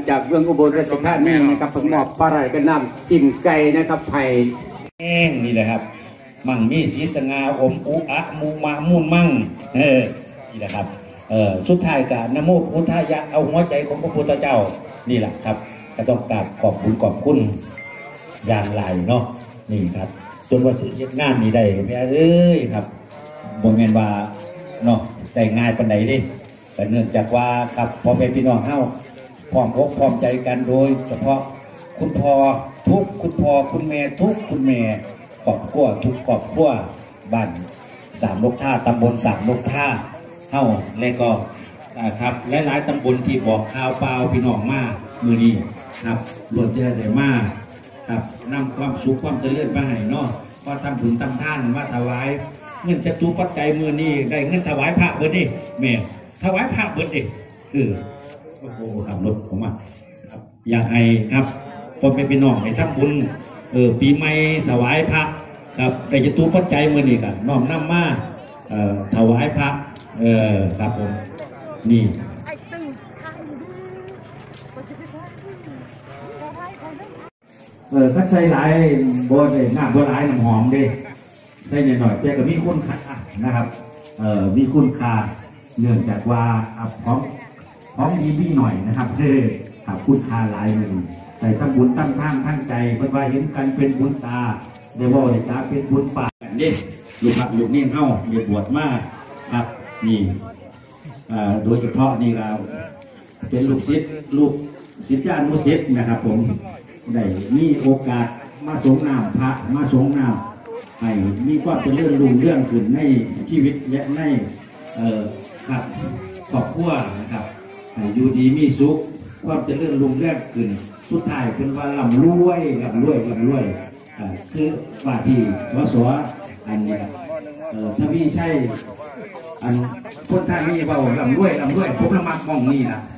จากเมืองอุบลราชธานีนะครับผมมอบปลาไหลกันน้ำจิ้มไก่นะครับไผ่นี่แหละครับมั่งมีสีสง่าอมอุอะมูมามุนมั่งนี่แหละครับสุดท้ายกับนโมพุทธายะเอาหัวใจของพระพุทธเจ้านี่แหละครับก็ต้องกราบขอบคุณอย่างไรเนาะนี่ครับจนว่าสิเฮ็ดงานนี้ได้พี่เอ้ยครับบ่แม่นว่าเนาะได้ง่ายปานใดดิแต่เนื่องจากว่าครับพ่อแม่พี่น้องเฮาพร้อมอกพร้อมใจกันโดยเฉพาะคุณพ่อทุกคุณพ่อคุณแม่ทุกคุณแม่ครอบครัวทุกครอบครัวบ้านสามนกท่าตำบลสามนกท่าเฮาและก็ครับหลายๆตำบลที่บอกข่าวเปล่าพี่น้องมามือนี้ครับล้วนจะได้มาครับนำความสุขความเจริญมาให้เนาะก็ทำบุญทำทานมาถวายเงินจะตูปัจจัยมือนี้ได้เงินถวายพระเบิดนี่แม่ถวายพระเบิดนี่โอ้โหขับรถผมมาครับอยากให้ครับพ่อแม่พี่น้องให้ทำบุญปีใหม่ถวายพระครับได้จะตูปัจจัยมือนี้กันน้อมนำมาถวายพระครับผมนี่ถ้าใช้หลายโบนเลยน้ำโบราณน้ำหอมดิใช้หน่อยๆแต่ก็มีคุณค่านะครับมีคุณค่าเนื่องจากว่าของดีหน่อยนะครับขับคุณค่าหลายเลยแต่ตั้งบุญตั้งท่าตั้งใจเพื่อว่าเห็นกันเป็นบุญตาเดี๋ยวว่าจะเป็นบุญปากนี่ลูกหลักลูกนี่เข้าเดี๋ยวบวชมากครับนี่โดยเฉพาะนี่เราเป็นลูกศิษย์ญาณมุศิษย์นะครับผมได้มีโอกาสมาสงน้ำพระมาสงน้ำให้มีความเป็นเรื่องขึ้นในชีวิตและในครับครอบครัวนะครับอยู่ดีมีสุขความเป็นเรื่องขึ้นสุดท้ายเป็นว่าลำรวยคือว่าที่สอันนี้ถ้าพี่ใช่อันคนท่านนี้ว่าลำรวยผมละมักมองนี่นะ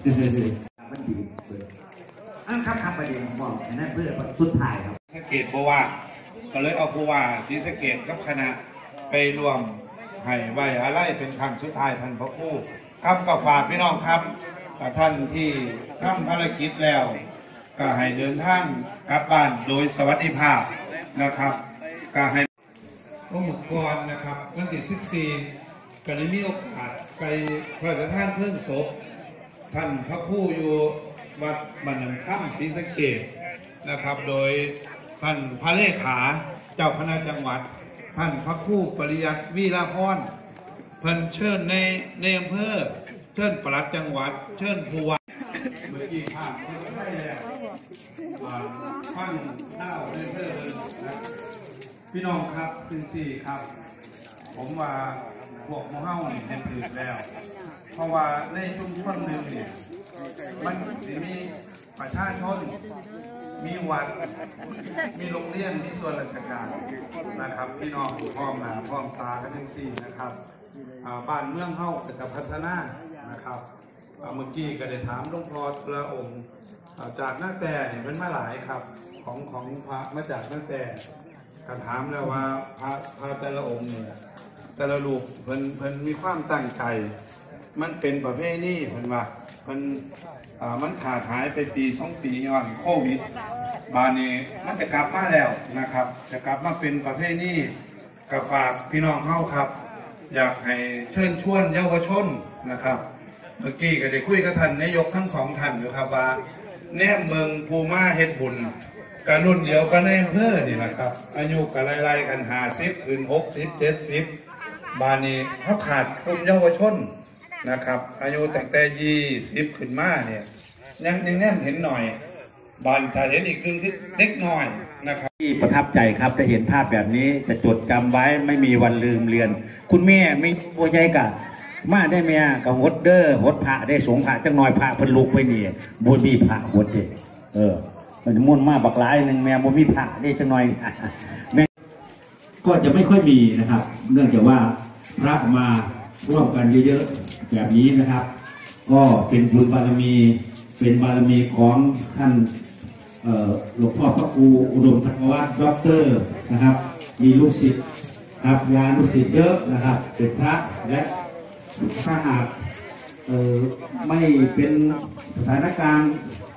ครับประเด็นบอกนั่นเพื่อสุดท้ายครับสะเกตเพราะว่าก็เลยเอาผู้ว่าศรีสะเกดกับคณะไปรวมให้ไว้อะไรเป็นครั้งสุดท้ายท่านพระครูครับก็ฝากพี่น้องครับท่านที่ทำภารกิจแล้วก็ให้เดินทางกลับบ้านโดยสวัสดิภาพนะครับก็ให้องค์กรนะครับวันที่14ก็ได้มีโอกาสไปพระราชทานเพลิงศพท่านพระครูอยู่วัดบ้านน้ำค่ำศรีสะเกษนะครับโดยท่านพระเลขาเจ้าคณะจังหวัดท่านพระครูปริยัติวีรพรเพิ่นเชิญในอำเภอเชิญปลัดจังหวัดเชิญผู้ว่าเมื่อกี้ภาพที่ได้แล้วฟังข้าวเรื่อยๆพี่น้องครับ4ครับผมว่าพวกหมู่เฮาเนี่ยเห็นถือแล้วเพราะว่าในชุมชนหนึ่งเนี่ยมันจะมีประชาชนมีวัดมีโรงเรียนมีส่วนราชการนะครับพี่น้องพร้อมหน้าพร้อมตากันทั้ง4นะครับบ้านเมืองเฮาจะพัฒนานะครับเมื่อกี้ก็ได้ถามหลวงพ่อพระองค์จากหน้าแต่เนี่ยเป็นมาหลายครับของพระมาจากหน้าแต่ก็ถามแล้วว่าพระแต่ละองค์เนี่ยแต่ละรูปเพิ่นมีความตั้งใจมันเป็นประเภทนี้เพิ่นว่ามันขาดหายไปปี2 ปีย้อนโควิดบานนี้มันจะกลับมาแล้วนะครับจะกลับมาเป็นประเภทนี้กับฝากพี่น้องเฮาครับอยากให้เชิญชวนเยาวชนนะครับเมื่อกี้ก็ได้คุยกับท่านนายกทั้ง2ท่านอยู่ครับว่าแนมเมืองภูมาเฮ็ดบุญกันรุ่นเดียวกันในอำเภอนี่แหละครับอายุกันไล่ๆกัน50ขึ้น60 70บานนี้เขาขาดกลุ่มเยาวชนนะครับอายุตั้งแต่20ขึ้นมาเนี่ยยังแนมเห็นหน่อยบานถ้าเห็นอีกคือเล็กน้อยนะครับที่ประทับใจครับได้เห็นภาพแบบนี้จะจดจำไว้ไม่มีวันลืมเลือนคุณแม่ไม่โวยใจกะมาได้เมียกับฮดเดอร์ฮดพระได้สงฆ์พระจังน้อยพระพันลุกไปนี่บุญมีพระฮดเด็มันมุ่นมาบักหลายหนึ่งแม่บุญมีพระได้จังน้อยแม่ก็จะไม่ค่อยมีนะครับเนื่องจากว่าพระมาร่วมกันเยอะๆแบบนี้นะครับก็เป็นบุญบารมีเป็นบารมีของท่านหลวงพ่อพระครูอุดมพัฒนวัฒน์ด็อกเตอร์นะครับมีลูกศิษย์ครับงานลูกศิษย์เยอะนะครับเป็นพระและถ้าหากไม่เป็นสถานการณ์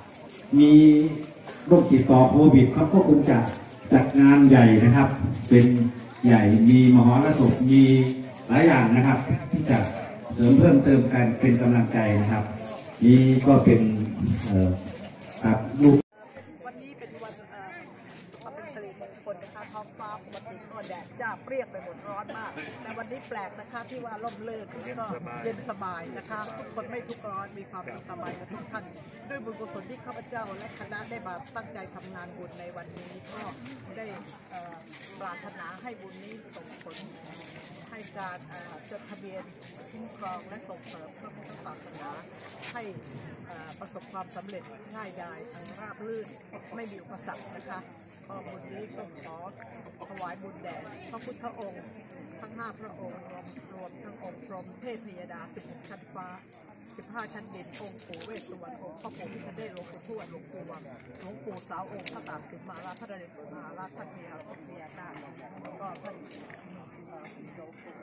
มีโรคติดต่อโควิดเขาก็คงจะจัดงานใหญ่นะครับเป็นใหญ่มีมหรสพมีหลายอย่างนะครับที่จะเสริมเพิ่มเติมกันเป็นกำลังใจนะครับนี่ก็เป็นครับลูกวันนี้เป็นวันความเป็นสิริมงคลนะคะท้องฟ้าปกติก็แดดจ้าเปรี้ยงไปหมดร้อนมากแต่วันนี้แปลกนะคะที่ว่าร่มรื่นก็เย็นสบายนะคะทุกคนไม่ทุกร้อนมีความสุขสบายกันทุกท่านด้วยบุญกุศลที่ข้าพเจ้าและคณะได้มาตั้งใจทำงานบุญในวันนี้ก็ได้ปรารถนาให้บุญนี้ส่งผลให้การจดทะเบียนคุ้มครองและส่งเสริมพระพุทธศาสนาให้ประสบความสำเร็จง่ายดายราบรื่นไม่มีอุปสรรคนะคะก็บุญนี้ก็ขอถวายบุญแด่พระพุทธองค์ทั้ง5พระองค์รวมทั้งองค์พรหมเทพพยดา16ชั้นฟ้า15ชั้นดินองค์ปู่เวสสุวรรณองค์พระปู่พิฆเนศหลวงปู่ทวดหลวงปู่วังหลวงปู่สาวองค์พระตากสินมหาราชพระนเรศวรมหาราชท่านพญาครุฑพญานาคแล้วก็ท่านหลวงปู่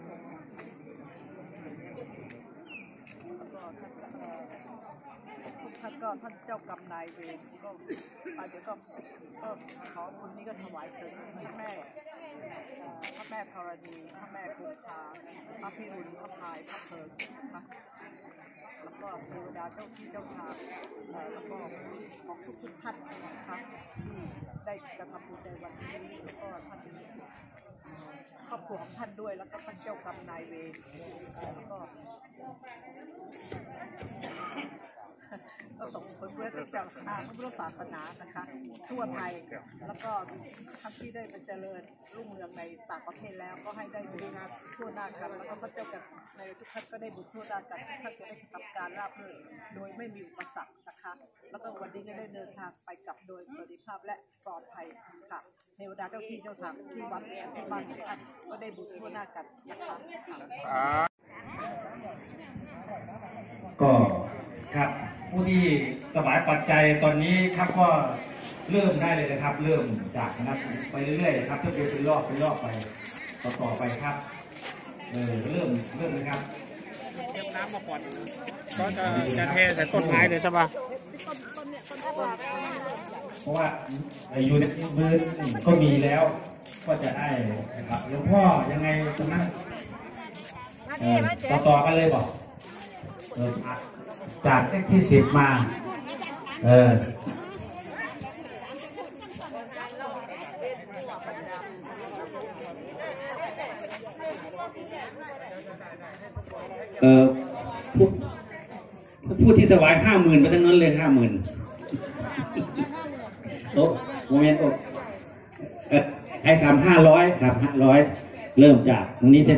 แล้วก็ท่านเจ้ากรรมนายเวรก็เดี๋ยวก็ขอบุญนี้ก็ถวายถึงพระแม่ธรณีพระแม่คงคาพระพิรุณพระพายพระเพิงนะแล้วก็เทวดาเจ้าที่เจ้าทางแล้วก็ของทุกท่านนะคะที่ได้กระทำบุญในวันนี้แล้วก็ท่านครอบครัวของท่านด้วยแล้วก็ท่านเจ้ากรรมนายเวรแล้วก็ส่งผลเพื่อที่จะสร้างพระพุทธศาสนานะคะทั่วไทยแล้วก็ท่านที่ได้ไปเจริญรุ่งเรืองในต่างประเทศแล้วก็ให้ได้บุญทั่วหน้ากันแล้วก็พระเจ้ากันในทุกท่านก็ได้บุญทั่วหน้ากันทุกท่านจะได้ทำการราบรื่นโดยไม่มีอุปสรรคนะคะแล้วก็วันนี้ก็ได้เดินทางไปกลับโดยสวัสดิภาพและปลอดภัยค่ะเทวดาเจ้าที่เจ้าทางที่วัดและที่บ้านทุกท่านก็ได้บุญทั่วหน้ากันนะคะก็ครับผู้ที่ถวายปัจจัยตอนนี้ครับก็เริ่มได้เลยนะครับเริ่มจากนับไปเรื่อยๆครับจะเป็นรอบไปต่อไปครับเริ่มเลยครับเตรียมน้ำมาก่อนก็จะเทใส่ต้นไม้เลยใช่ปะเพราะว่าอยู่ในมือก็มีแล้วก็จะได้นะครับหลวงพ่อยังไงตรงนั้นต่อกันเลยบอกจากเลขที่10มาผู้ที่ถวาย50,000ไปทั้งนั้นเลย50,000โต๊ะโมเมนต์ให้ทำ500ครับ500เริ่มจากตรงนี้ใช่ไหม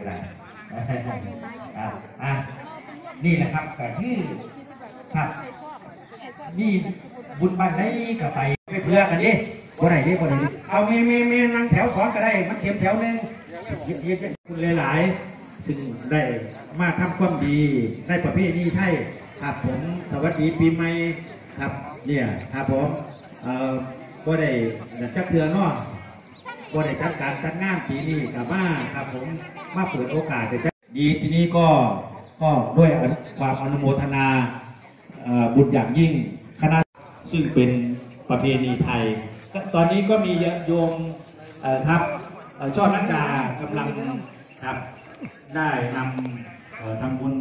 นี่แหละครับแต่ที่ครับนี่บุญบ้านไหนก็ไปเพื่อกันดิคนไหนเอามีนั่งแถว2ก็ได้มันเข็มแถวนึงเยอะๆคุณหลายๆซึ่งได้มาทำความดีในประเภทนี้ไทยครับผมสวัสดีปีใหม่ครับเนี่ยครับผมก็ได้จัดเทือนอกก็ได้จัดการจัดงานปีนี้กับมาครับผมมาเปิดโอกาสดีทีนี้ก็ด้วยความอนุโมทนาบุญอย่างยิ่งคณะซึ่งเป็นประเพณีไทยตอนนี้ก็มีโยมครับช่อนักดากำลังครับได้นำทำบุ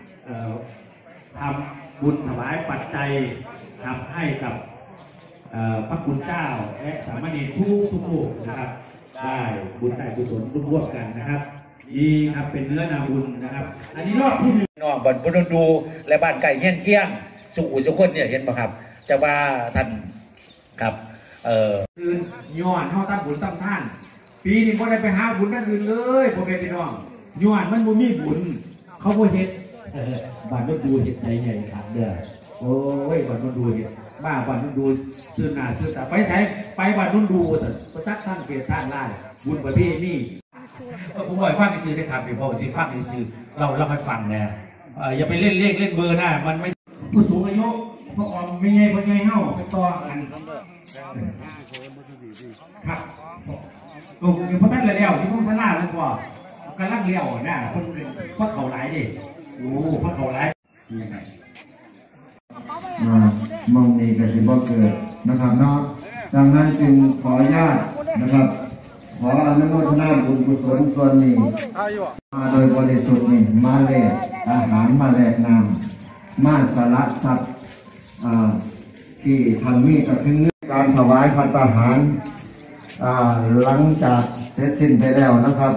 ญถวายปัจจัยทำให้กับพระคุณเจ้าและสามเณรทุกรูปนะครับได้บุญได้กุศลร่วมกันนะครับนี่ครับเป็นเนื้อนาบุญนะครับอันนี้รอบที่1น้องบ้านพนดูและบ้านไก่เงี้ยนสุขุสุขคนเนี่ยเห็นไหมครับจะว่าท่านครับคือย้อนเขาตั้งบุญตั้งท่านปีนี้พอได้ไปหาบุญนั่นอื่นเลยพอไปน้องย้อนมันบ่มีบุญเขาบ่เห็ดบ้านพนดูเห็ดใจใหญ่ครับเด้อโอ้ยบ้านพนดูเห็ดบ้านพนดูซื้อหน้าซื้อตาไปใช้ไปบ้านพนดูแต่ประจักษ์ท่านเกียรติท่านไล่บุญประเภทนี้ผมบอกฟังในสื่อได้ครับพี่พ่อสิฟังในสื่อเราให้ฟังนะอย่าไปเล่นเลขเล่นเบอร์หน้ามันไม่ผู้สูงอายุพวกเราไม่ใช่เฮ้าไปต่อกันครับตรงนี้พระท่านเลยแล้วที่พระพระล่าแล้วก็กำลังเลี้ยวนะคนพระเขาไหลดิโอ้พระเขาไหลยังไงมองนี้ก็สิบ่เกิดนะครับเนาะดังนั้นจึงขออนุญาตนะครับขออนุโมทนาบุญกุศลส่วนนี้มาโดยบริสุทธิ์นี่มาแลกอาหารมาแลกน้ำมาสละทรัพย์ที่ทำมีก็ถึงการถวายภัตตาหารหลังจากเสร็จสิ้นไปแล้วนะครับ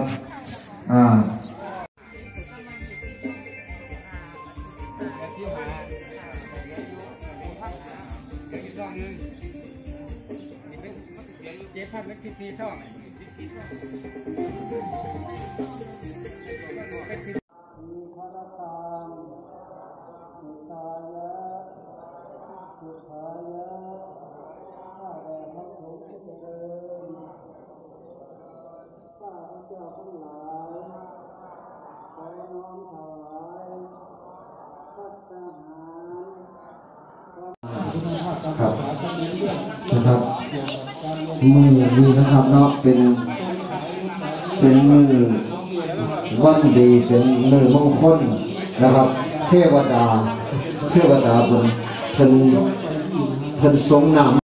ครับนะครับมือนี้นะครับเนาะเป็นมือวันดีเป็นมือมงคลนะครับเทวดาบนเพิ่นทรงนาม